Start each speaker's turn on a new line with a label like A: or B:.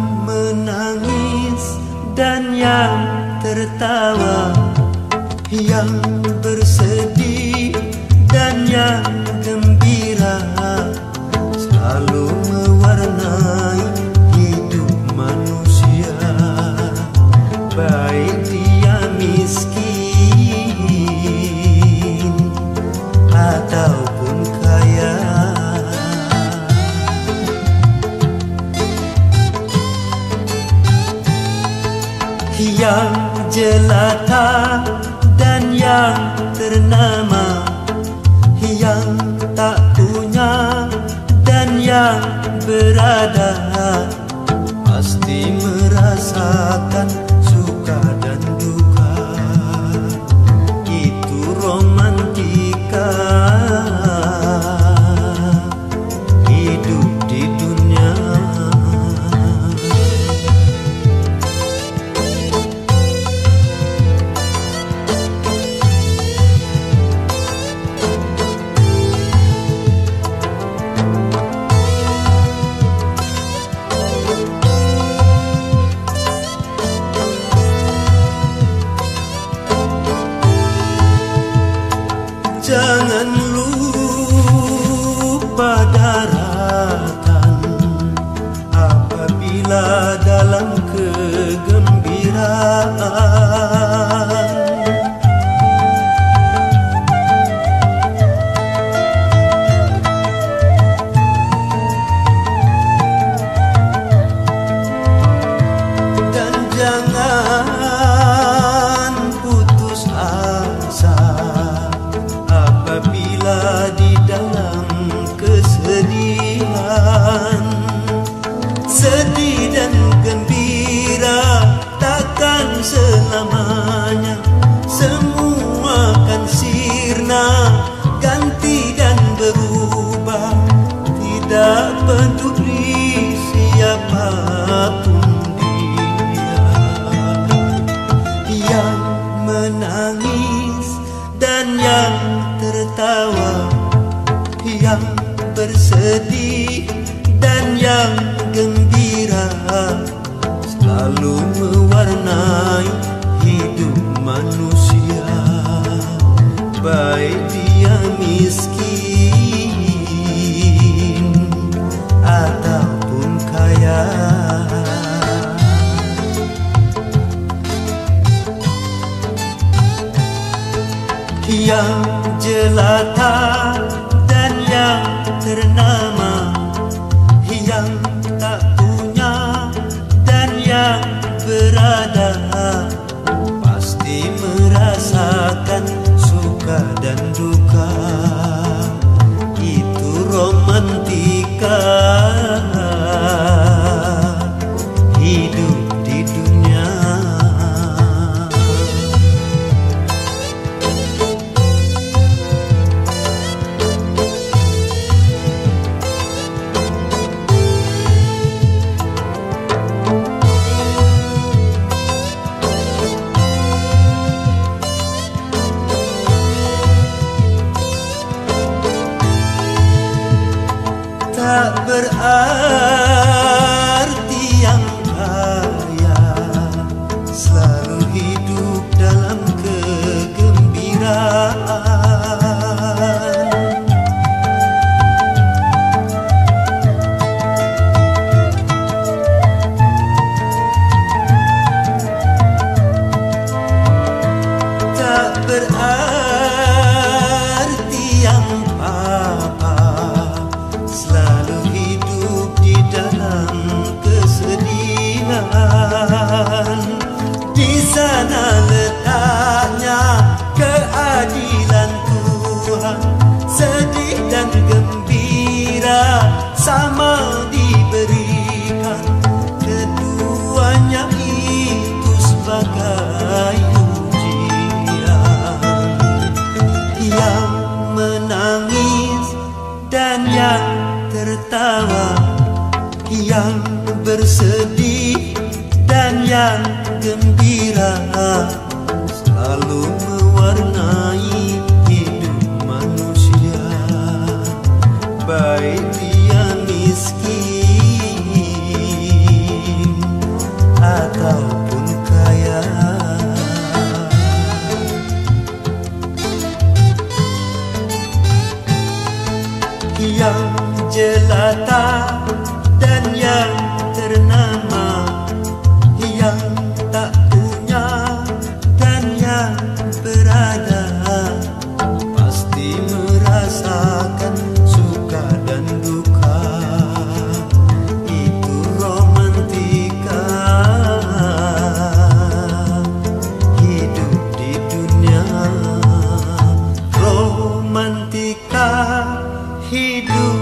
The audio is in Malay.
A: menangis dan yang tertawa, yang bersedih dan yang gembira, selalu mewarnai hidup manusia, baik dia miskin ataupun kaya. Yang jelata dan yang ternama, yang tak punya dan yang berada, pasti merasakan suka dan duka. Itu romantika hidup di dunia. Jangan lupa darahkan apabila dalam kegembiraan. Dan jangan putus asa apabila di dalam kesedihan. Sedih dan gembira takkan selamanya, semua akan sirna, ganti dan berubah. Tidak peduli siapapun dia, yang menangis dan yang tertawa, yang bersedih dan yang gembira, selalu mewarnai hidup manusia, baik dia miskin ataupun kaya. Yang jelata dan yang ternama, yang tak punya dan yang berada, pasti merasakan suka dan duka. Itu romantika hidup di dunia. Tak berarti yang kaya selalu hidup dalam kegembiraan. Tak berarti yang papa selalu hidup di dalam kesedihan. Di sana letaknya keadilan Tuhan, sedih dan gembira sama diberikan, keduanya itu sebagai ujian. Yang menangis dan yang tertawa, yang bersedih dan yang gembira, selalu mewarnai hidup manusia, baik dia miskin ataupun kaya. Yang jelata dan yang ternama, yang tak punya dan yang berada, pasti merasakan suka dan duka. Itu romantika hidup di dunia. Romantika hidup